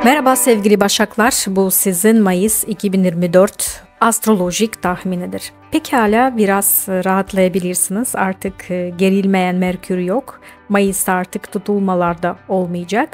Merhaba sevgili Başaklar, bu sizin Mayıs 2024 astrolojik tahminidir. Pekala biraz rahatlayabilirsiniz, artık gerilmeyen Merkür yok, Mayıs'ta artık tutulmalarda olmayacak.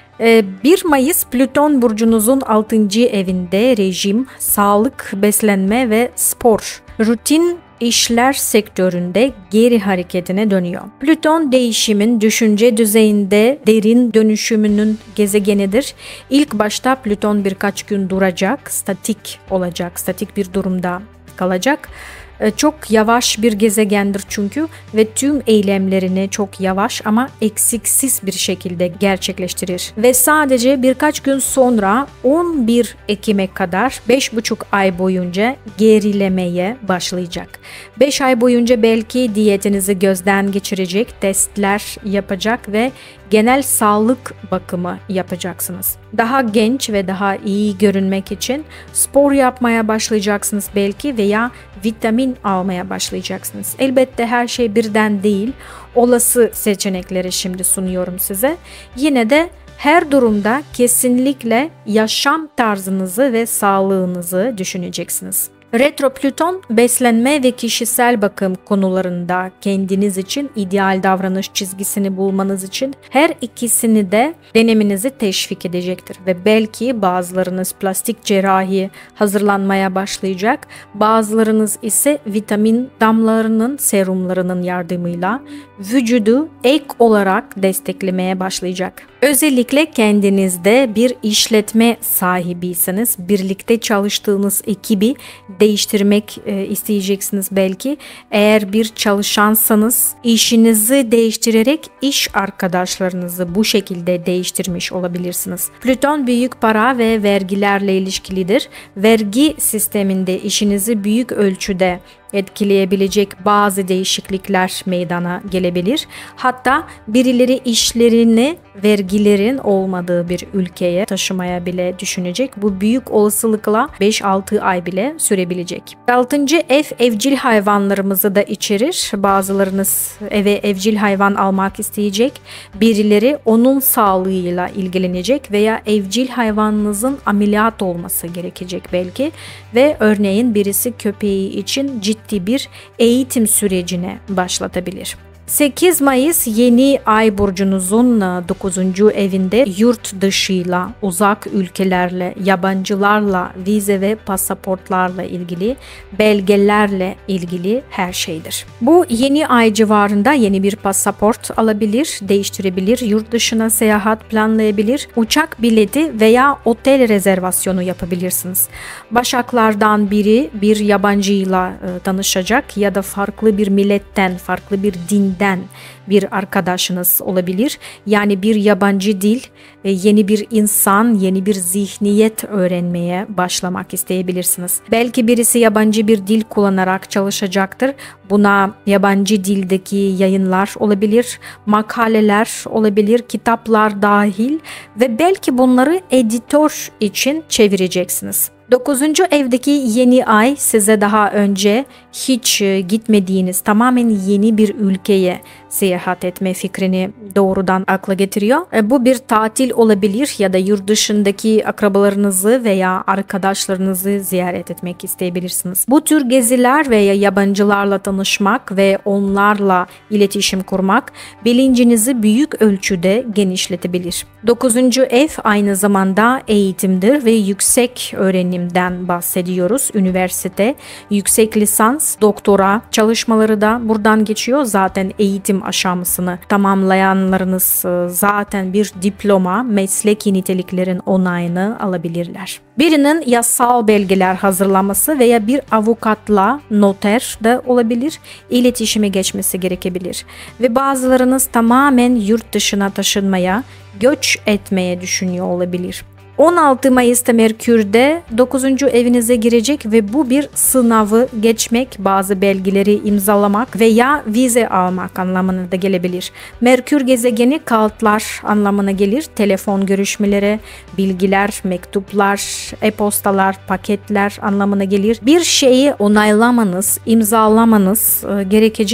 1 Mayıs Plüton burcunuzun 6. evinde rejim, sağlık, beslenme ve spor, rutin işler sektöründe geri hareketine dönüyor. Plüton değişimin düşünce düzeyinde derin dönüşümünün gezegenidir. İlk başta Plüton birkaç gün duracak, statik olacak, statik bir durumda kalacak. Çok yavaş bir gezegendir çünkü ve tüm eylemlerini çok yavaş ama eksiksiz bir şekilde gerçekleştirir. Ve sadece birkaç gün sonra 11 Ekim'e kadar 5,5 ay boyunca gerilemeye başlayacak. 5 ay boyunca belki diyetinizi gözden geçirecek, testler yapacak ve genel sağlık bakımı yapacaksınız. Daha genç ve daha iyi görünmek için spor yapmaya başlayacaksınız belki veya vitamin almaya başlayacaksınız. Elbette her şey birden değil. Olası seçenekleri şimdi sunuyorum size. Yine de her durumda kesinlikle yaşam tarzınızı ve sağlığınızı düşüneceksiniz. Retro Plüton, beslenme ve kişisel bakım konularında kendiniz için ideal davranış çizgisini bulmanız için her ikisini de denemenizi teşvik edecektir. Ve belki bazılarınız plastik cerrahi hazırlanmaya başlayacak, bazılarınız ise vitamin damlalarının, serumlarının yardımıyla vücudu ek olarak desteklemeye başlayacak. Özellikle kendinizde bir işletme sahibiyseniz, birlikte çalıştığınız ekibi değiştirmek isteyeceksiniz belki. Eğer bir çalışansanız işinizi değiştirerek iş arkadaşlarınızı bu şekilde değiştirmiş olabilirsiniz. Plüton büyük para ve vergilerle ilişkilidir. Vergi sisteminde işinizi büyük ölçüde etkileyebilecek bazı değişiklikler meydana gelebilir. Hatta birileri işlerini vergilerin olmadığı bir ülkeye taşımaya bile düşünecek. Bu büyük olasılıkla 5-6 ay bile sürebilecek. 6. ev evcil hayvanlarımızı da içerir. Bazılarınız eve evcil hayvan almak isteyecek. Birileri onun sağlığıyla ilgilenecek veya evcil hayvanınızın ameliyat olması gerekecek belki ve örneğin birisi köpeği için ciddi bir eğitim sürecine başlatabilir. 8 Mayıs yeni ay burcunuzun 9. evinde yurt dışıyla, uzak ülkelerle, yabancılarla, vize ve pasaportlarla ilgili, belgelerle ilgili her şeydir. Bu yeni ay civarında yeni bir pasaport alabilir, değiştirebilir, yurt dışına seyahat planlayabilir, uçak bileti veya otel rezervasyonu yapabilirsiniz. Başaklardan biri bir yabancıyla tanışacak ya da farklı bir milletten, farklı bir dinden bir arkadaşınız olabilir. Yani bir yabancı dil, yeni bir insan, yeni bir zihniyet öğrenmeye başlamak isteyebilirsiniz. Belki birisi yabancı bir dil kullanarak çalışacaktır. Buna yabancı dildeki yayınlar olabilir, makaleler olabilir, kitaplar dahil ve belki bunları editör için çevireceksiniz. 9. evdeki yeni ay size daha önce hiç gitmediğiniz tamamen yeni bir ülkeye seyahat etme fikrini doğrudan akla getiriyor. Bu bir tatil olabilir ya da yurt dışındaki akrabalarınızı veya arkadaşlarınızı ziyaret etmek isteyebilirsiniz. Bu tür geziler veya yabancılarla tanışmak ve onlarla iletişim kurmak bilincinizi büyük ölçüde genişletebilir. 9. ev aynı zamanda eğitimdir ve yüksek öğrenimden bahsediyoruz. Üniversite, yüksek lisans, doktora çalışmaları da buradan geçiyor. Zaten eğitim aşamasını tamamlayanlarınız zaten bir diploma, mesleki niteliklerin onayını alabilirler. Birinin yasal belgeler hazırlaması veya bir avukatla, noter de olabilir, iletişime geçmesi gerekebilir. Ve bazılarınız tamamen yurt dışına taşınmaya, göç etmeye düşünüyor olabilir. 16 Mayıs'ta Merkür'de 9. evinize girecek ve bu bir sınavı geçmek, bazı belgeleri imzalamak veya vize almak anlamına da gelebilir. Merkür gezegeni kağıtlar anlamına gelir. Telefon görüşmeleri, bilgiler, mektuplar, e-postalar, paketler anlamına gelir. Bir şeyi onaylamanız, imzalamanız gerekecek.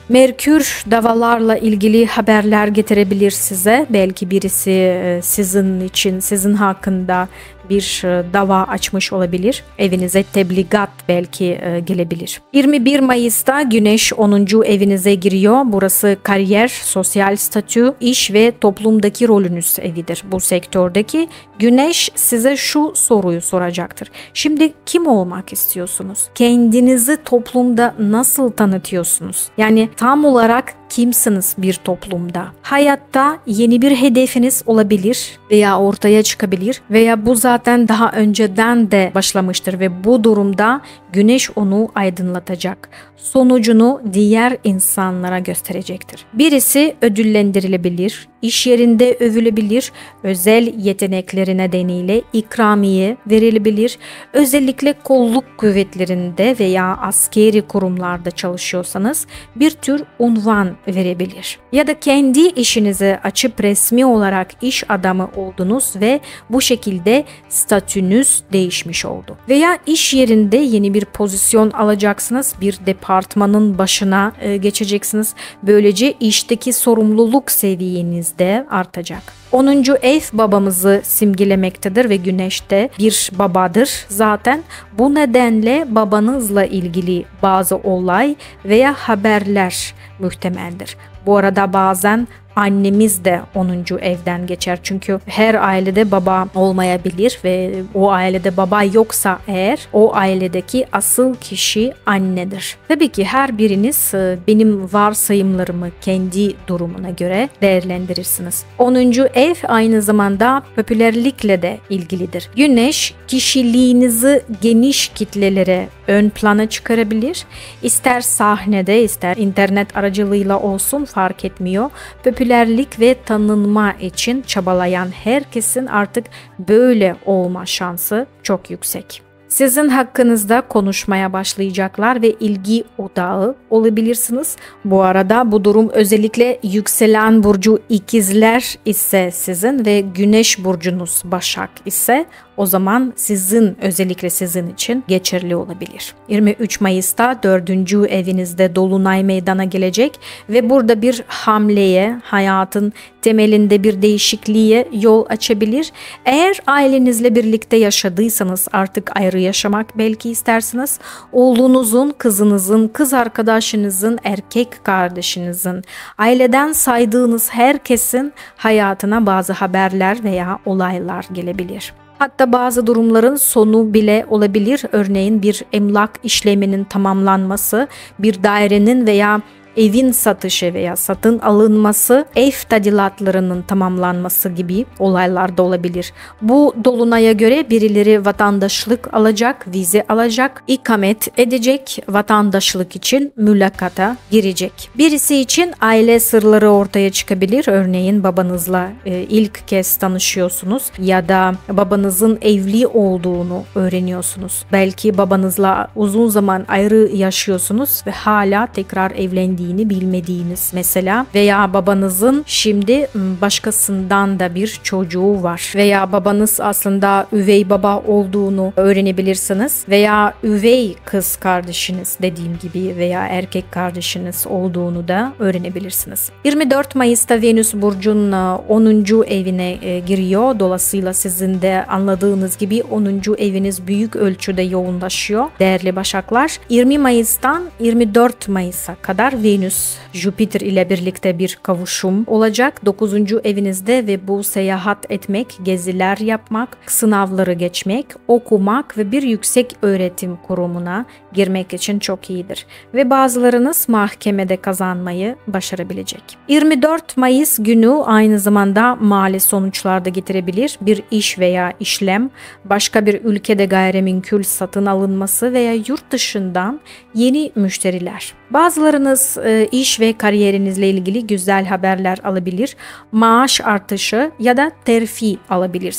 Merkür davalarla ilgili haberler getirebilir size. Belki birisi sizin için, sizin hakkında bir dava açmış olabilir. Evinize tebligat belki gelebilir. 21 Mayıs'ta Güneş 10. evinize giriyor. Burası kariyer, sosyal statü, iş ve toplumdaki rolünüz evidir. Bu sektördeki Güneş size şu soruyu soracaktır. Şimdi kim olmak istiyorsunuz? Kendinizi toplumda nasıl tanıtıyorsunuz? Yani tam olarak kimsiniz bir toplumda? Hayatta yeni bir hedefiniz olabilir veya ortaya çıkabilir veya bu zaten daha önceden de başlamıştır ve bu durumda Güneş onu aydınlatacak. Sonucunu diğer insanlara gösterecektir. Birisi ödüllendirilebilir, iş yerinde övülebilir, özel yetenekleri nedeniyle ikramiye verilebilir. Özellikle kolluk kuvvetlerinde veya askeri kurumlarda çalışıyorsanız bir tür unvan verebilir. Ya da kendi işinizi açıp resmi olarak iş adamı oldunuz ve bu şekilde statünüz değişmiş oldu. Veya iş yerinde yeni bir pozisyon alacaksınız, bir departmanın başına geçeceksiniz. Böylece işteki sorumluluk seviyeniz de artacak. 10. ev babamızı simgelemektedir ve Güneş de bir babadır zaten. Bu nedenle babanızla ilgili bazı olay veya haberler muhtemeldir. Bu arada bazen annemiz de 10. evden geçer. Çünkü her ailede baba olmayabilir ve o ailede baba yoksa eğer o ailedeki asıl kişi annedir. Tabii ki her biriniz benim varsayımlarımı kendi durumuna göre değerlendirirsiniz. 10. ev aynı zamanda popülerlikle de ilgilidir. Güneş kişiliğinizi geniş kitlelere ön plana çıkarabilir. İster sahnede ister internet aracılığıyla olsun fark etmiyor. Popülerlik ve tanınma için çabalayan herkesin artık böyle olma şansı çok yüksek. Sizin hakkınızda konuşmaya başlayacaklar ve ilgi odağı olabilirsiniz. Bu arada bu durum özellikle yükselen burcu ikizler ise sizin ve güneş burcunuz Başak ise o zaman özellikle sizin için geçerli olabilir. 23 Mayıs'ta 4. evinizde Dolunay meydana gelecek ve burada bir hamleye, hayatın temelinde bir değişikliğe yol açabilir. Eğer ailenizle birlikte yaşadıysanız artık ayrı yaşamak belki istersiniz. Oğlunuzun, kızınızın, kız arkadaşınızın, erkek kardeşinizin, aileden saydığınız herkesin hayatına bazı haberler veya olaylar gelebilir. Hatta bazı durumların sonu bile olabilir. Örneğin bir emlak işleminin tamamlanması, bir dairenin veya evin satışı veya satın alınması, ev tadilatlarının tamamlanması gibi olaylar da olabilir. Bu dolunaya göre birileri vatandaşlık alacak, vize alacak, ikamet edecek, vatandaşlık için mülakata girecek. Birisi için aile sırları ortaya çıkabilir. Örneğin babanızla ilk kez tanışıyorsunuz ya da babanızın evli olduğunu öğreniyorsunuz. Belki babanızla uzun zaman ayrı yaşıyorsunuz ve hala tekrar evlendiğini bilmediğiniz mesela veya babanızın şimdi başkasından da bir çocuğu var veya babanız aslında üvey baba olduğunu öğrenebilirsiniz veya üvey kız kardeşiniz dediğim gibi veya erkek kardeşiniz olduğunu da öğrenebilirsiniz. 24 Mayıs'ta Venüs burcunun 10. evine giriyor. Dolayısıyla sizin de anladığınız gibi 10. eviniz büyük ölçüde yoğunlaşıyor. Değerli Başaklar, 20 Mayıs'tan 24 Mayıs'a kadar Venüs, Jüpiter ile birlikte bir kavuşum olacak 9. evinizde ve bu seyahat etmek, geziler yapmak, sınavları geçmek, okumak ve bir yüksek öğretim kurumuna girmek için çok iyidir. Ve bazılarınız mahkemede kazanmayı başarabilecek. 24 Mayıs günü aynı zamanda mali sonuçlar da getirebilir. Bir iş veya işlem, başka bir ülkede gayrimenkul satın alınması veya yurt dışından yeni müşteriler. Bazılarınız iş ve kariyerinizle ilgili güzel haberler alabilir, maaş artışı ya da terfi alabilirsiniz.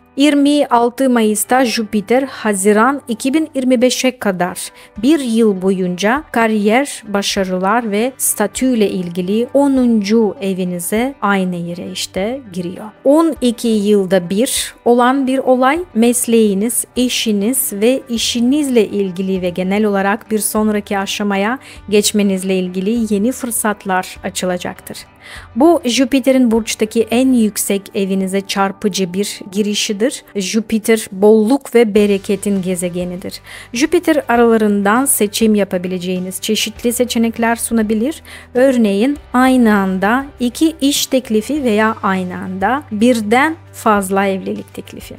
26 Mayıs'ta Jüpiter, Haziran 2025'e kadar bir yıl boyunca kariyer, başarılar ve statüyle ilgili 10. evinize aynı yere işte giriyor. 12 yılda bir olan bir olay, mesleğiniz, işiniz ve işinizle ilgili ve genel olarak bir sonraki aşamaya geçmenizle ilgili yeni fırsatlar açılacaktır. Bu Jüpiter'in burçtaki en yüksek evinize çarpıcı bir girişidir. Jüpiter bolluk ve bereketin gezegenidir. Jüpiter aralarından seçim yapabileceğiniz çeşitli seçenekler sunabilir. Örneğin aynı anda 2 iş teklifi veya aynı anda birden fazla evlilik teklifi.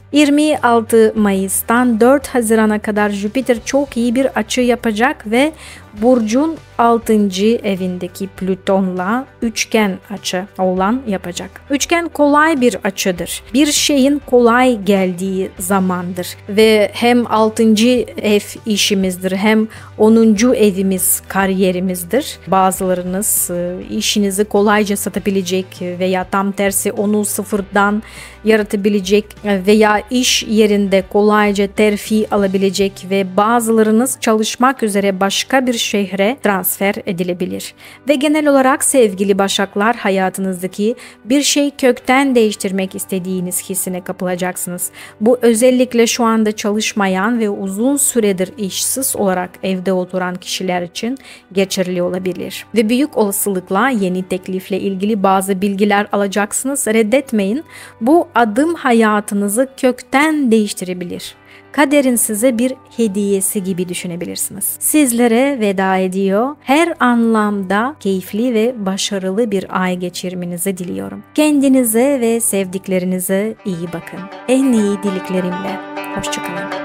26 Mayıs'tan 4 Haziran'a kadar Jüpiter çok iyi bir açı yapacak ve burcun 6. evindeki Plüton'la üçgen açı olan yapacak. Üçgen kolay bir açıdır. Bir şeyin kolay geldiği zamandır ve hem 6. ev işimizdir hem 10. evimiz kariyerimizdir. Bazılarınız işinizi kolayca satabilecek veya tam tersi onu sıfırdan yaratabilecek veya iş yerinde kolayca terfi alabilecek ve bazılarınız çalışmak üzere başka bir şehre transfer edilebilir. Ve genel olarak sevgili Başaklar, hayatınızdaki bir şey kökten değiştirmek istediğiniz hissine kapılacaksınız. Bu özellikle şu anda çalışmayan ve uzun süredir işsiz olarak evde oturan kişiler için geçerli olabilir. Ve büyük olasılıkla yeni teklifle ilgili bazı bilgiler alacaksınız. Reddetmeyin. Bu adım hayatınızı kökten değiştirebilir. Kaderin size bir hediyesi gibi düşünebilirsiniz. Sizlere veda ediyor. Her anlamda keyifli ve başarılı bir ay geçirmenizi diliyorum. Kendinize ve sevdiklerinize iyi bakın. En iyi dileklerimle. Hoşçakalın.